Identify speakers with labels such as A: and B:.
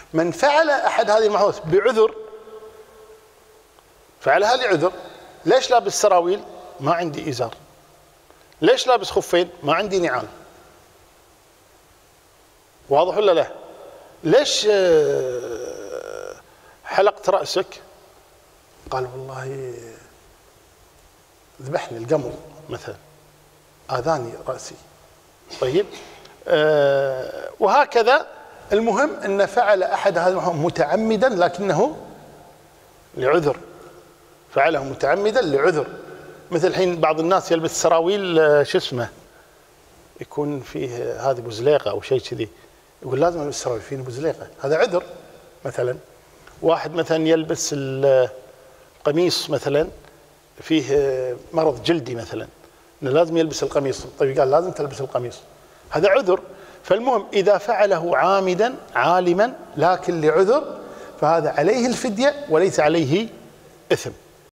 A: من فعل أحد هذه المحظورات بعذر، فعلها لعذر. ليش لابس سراويل؟ ما عندي إزار. ليش لابس خفين؟ ما عندي نعال. واضح ولا لا؟ ليش حلقت رأسك؟ قال والله ذبحني القمر مثلا، آذاني رأسي. طيب وهكذا. المهم أن فعل أحد هذه متعمدا لكنه لعذر، فعله متعمدا لعذر. مثل الحين بعض الناس يلبس سراويل شو اسمه، يكون فيه هذه بوزليقة أو شيء كذي، يقول لازم ألبس سراويل فيه بوزليقة، هذا عذر. مثلا واحد مثلا يلبس القميص مثلا فيه مرض جلدي مثلا، إنه لازم يلبس القميص، طيب قال لازم تلبس القميص، هذا عذر. فالمهم إذا فعله عامدا عالما لكن لعذر فهذا عليه الفدية وليس عليه إثم.